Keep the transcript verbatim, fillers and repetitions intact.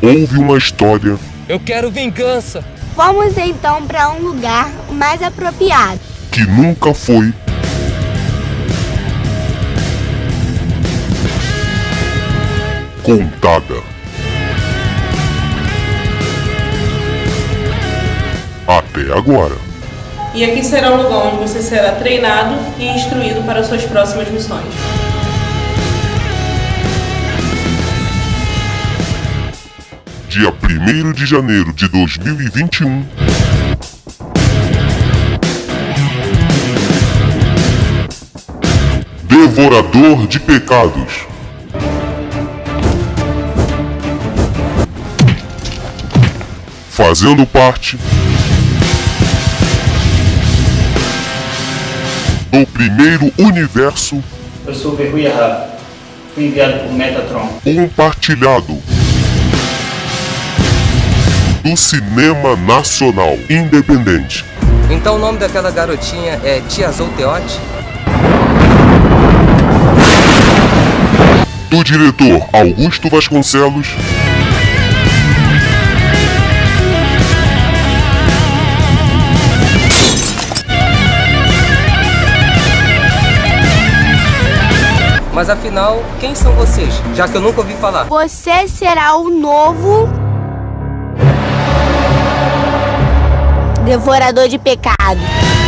Houve uma história. Eu quero vingança. Vamos então para um lugar mais apropriado. Que nunca foi. Contada. Até agora. E aqui será o lugar onde você será treinado e instruído para suas próximas missões. Dia primeiro de janeiro de dois mil e vinte e um. Devorador de pecados. Fazendo parte do primeiro universo. Eu sou o Verru Yahab. Fui enviado por Metatron. Compartilhado do cinema nacional independente. Então o nome daquela garotinha é Tia Zolteote? Do diretor Augusto Vasconcelos. Mas afinal, quem são vocês? Já que eu nunca ouvi falar. Você será o novo Devorador de Pecados.